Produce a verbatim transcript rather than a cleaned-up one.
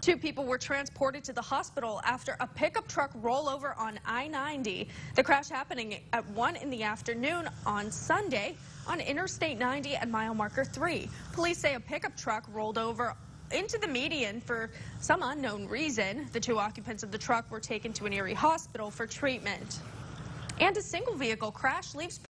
Two people were transported to the hospital after a pickup truck rollover on I ninety. The crash happening at one in the afternoon on Sunday on Interstate ninety and mile marker three. Police say a pickup truck rolled over into the median for some unknown reason. The two occupants of the truck were taken to an Erie hospital for treatment. And a single vehicle crash leaves